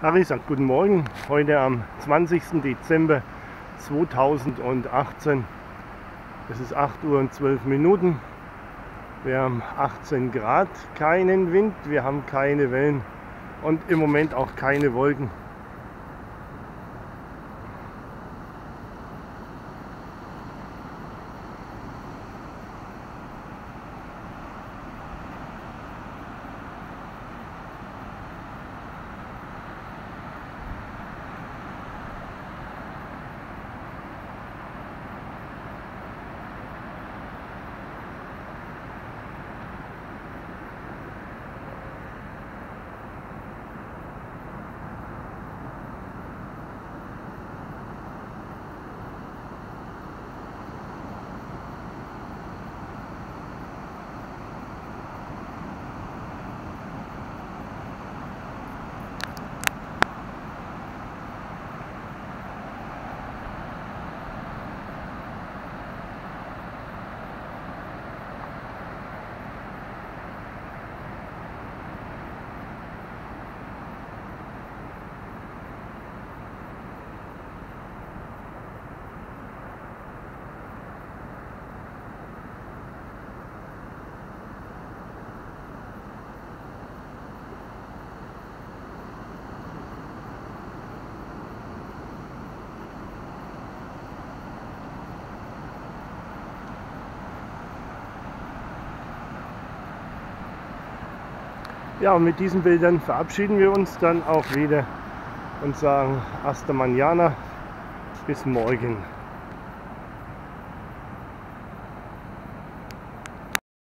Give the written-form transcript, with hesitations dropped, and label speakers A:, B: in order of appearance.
A: Harry sagt guten Morgen, heute am 20. Dezember 2018. Es ist 8 Uhr und 12 Minuten. Wir haben 18 Grad, keinen Wind, wir haben keine Wellen und im Moment auch keine Wolken. Ja, und mit diesen Bildern verabschieden wir uns dann auch wieder und sagen hasta mañana, bis morgen.